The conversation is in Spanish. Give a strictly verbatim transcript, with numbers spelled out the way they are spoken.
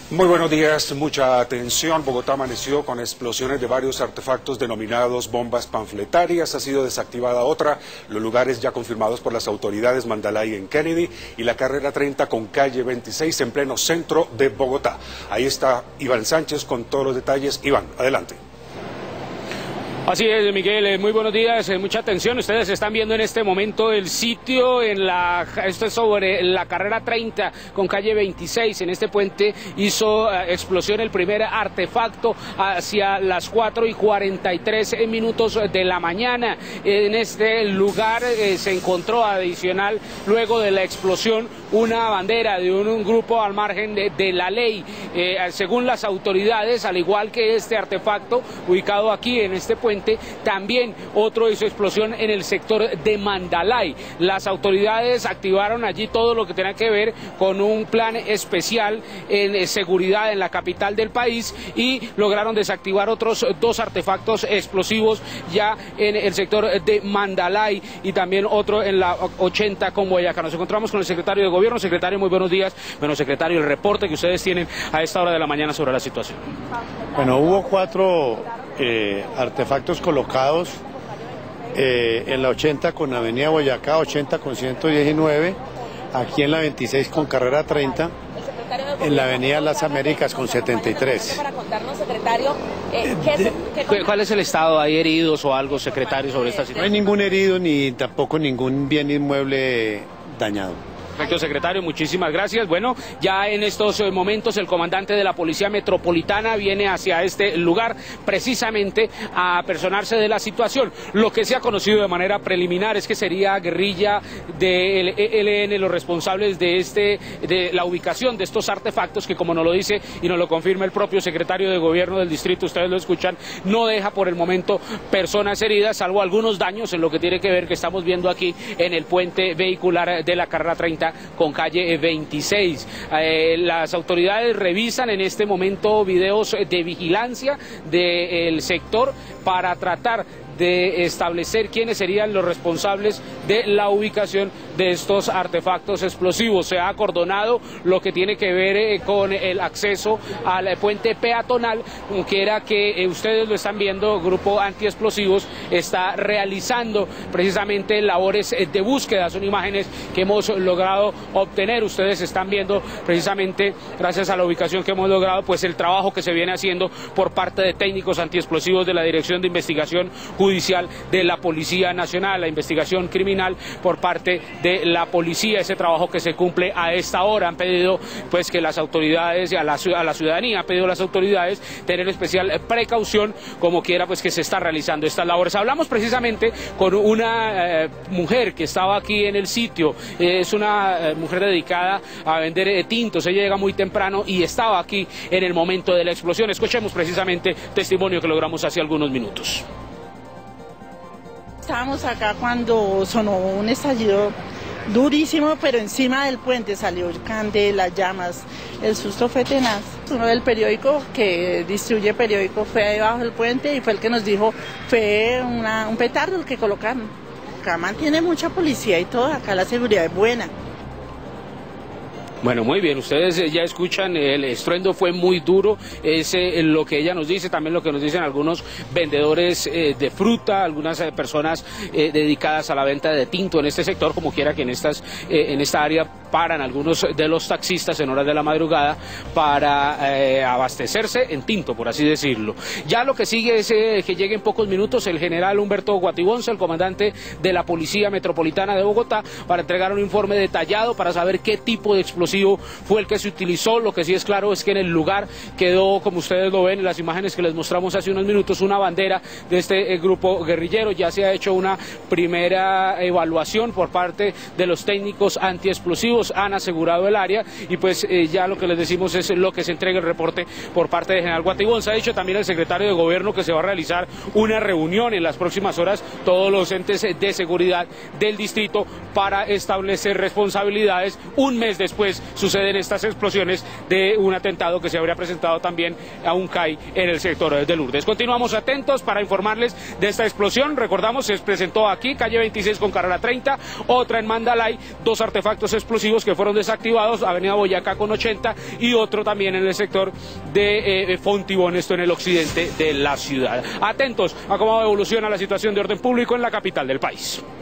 Muy buenos días, mucha atención. Bogotá amaneció con explosiones de varios artefactos denominados bombas panfletarias. Ha sido desactivada otra, los lugares ya confirmados por las autoridades: Mandalay en Kennedy y la carrera treinta con calle veintiséis en pleno centro de Bogotá. Ahí está Iván Sánchez con todos los detalles. Iván, adelante. Así es, Miguel, muy buenos días, mucha atención. Ustedes están viendo en este momento el sitio, en la, esto es sobre la carrera treinta con calle veintiséis. En este puente hizo uh, explosión el primer artefacto hacia las cuatro y cuarenta y tres minutos de la mañana. En este lugar eh, se encontró adicional, luego de la explosión, una bandera de un, un grupo al margen de, de la ley. Eh, según las autoridades, al igual que este artefacto ubicado aquí en este puente, también otro hizo explosión en el sector de Mandalay. Las autoridades activaron allí todo lo que tenía que ver con un plan especial en seguridad en la capital del país y lograron desactivar otros dos artefactos explosivos ya en el sector de Mandalay y también otro en la ochenta con Boyacá. Nos encontramos con el secretario de Gobierno. Secretario, muy buenos días. Bueno, secretario, el reporte que ustedes tienen a esta hora de la mañana sobre la situación. Bueno, hubo cuatro eh, artefactos colocados eh, en la ochenta con Avenida Boyacá, ochenta con ciento diecinueve, aquí en la veintiséis con carrera treinta, en la Avenida Las Américas con setenta y tres. Para contarnos, secretario, eh, ¿qué, qué, ¿cuál es el estado? ¿Hay heridos o algo, secretario, sobre esta situación? No hay ningún herido ni tampoco ningún bien inmueble dañado. Perfecto, secretario, muchísimas gracias. Bueno, ya en estos momentos el comandante de la Policía Metropolitana viene hacia este lugar precisamente a personarse de la situación. Lo que se ha conocido de manera preliminar es que sería guerrilla del E L N los responsables de este de la ubicación de estos artefactos que, como nos lo dice y nos lo confirma el propio secretario de Gobierno del distrito, ustedes lo escuchan, no deja por el momento personas heridas, salvo algunos daños en lo que tiene que ver que estamos viendo aquí en el puente vehicular de la carrera treinta con calle veintiséis. Eh, las autoridades revisan en este momento videos de vigilancia del sector para tratar de establecer quiénes serían los responsables de la ubicación de estos artefactos explosivos. Se ha acordonado lo que tiene que ver eh, con el acceso al puente peatonal, que era que eh, ustedes lo están viendo, Grupo Antiexplosivos está realizando precisamente labores eh, de búsqueda. Son imágenes que hemos logrado obtener. Ustedes están viendo precisamente, gracias a la ubicación que hemos logrado, pues el trabajo que se viene haciendo por parte de técnicos antiexplosivos de la Dirección de Investigación Judicial de la Policía Nacional, la investigación criminal por parte de la policía, ese trabajo que se cumple a esta hora. Han pedido pues que las autoridades, a la, a la ciudadanía, han pedido a las autoridades tener especial precaución, como quiera pues que se está realizando estas labores. Hablamos precisamente con una eh, mujer que estaba aquí en el sitio, eh, es una eh, mujer dedicada a vender eh, tintos, ella llega muy temprano y estaba aquí en el momento de la explosión. Escuchemos precisamente testimonio que logramos hace algunos minutos. Estábamos acá cuando sonó un estallido durísimo, pero encima del puente salió candela, llamas, el susto fue tenaz. Uno del periódico que distribuye periódico fue debajo del puente y fue el que nos dijo, fue una, un petardo el que colocaron. Acá mantiene mucha policía y todo, acá la seguridad es buena. Bueno, muy bien, ustedes ya escuchan, el estruendo fue muy duro, es eh, lo que ella nos dice, también lo que nos dicen algunos vendedores eh, de fruta, algunas eh, personas eh, dedicadas a la venta de tinto en este sector, como quiera que en, estas, eh, en esta área paran algunos de los taxistas en horas de la madrugada para eh, abastecerse en tinto, por así decirlo. Ya lo que sigue es eh, que llegue en pocos minutos el general Humberto Guatibonza, el comandante de la Policía Metropolitana de Bogotá, para entregar un informe detallado para saber qué tipo de explosión fue el que se utilizó. Lo que sí es claro es que en el lugar quedó, como ustedes lo ven en las imágenes que les mostramos hace unos minutos, una bandera de este eh, grupo guerrillero. Ya se ha hecho una primera evaluación por parte de los técnicos antiexplosivos, han asegurado el área y pues eh, ya lo que les decimos es lo que se entrega el reporte por parte del general Guatibonza. Ha dicho también el secretario de Gobierno que se va a realizar una reunión en las próximas horas, todos los entes de seguridad del distrito, para establecer responsabilidades. Un mes después suceden estas explosiones de un atentado que se habría presentado también a un C A I en el sector de Lourdes. Continuamos atentos para informarles de esta explosión. Recordamos, se presentó aquí, calle veintiséis con carrera treinta, otra en Mandalay, dos artefactos explosivos explosivos que fueron desactivados, avenida Boyacá con ochenta y otro también en el sector de eh, Fontibón, esto en el occidente de la ciudad. Atentos a cómo evoluciona la situación de orden público en la capital del país.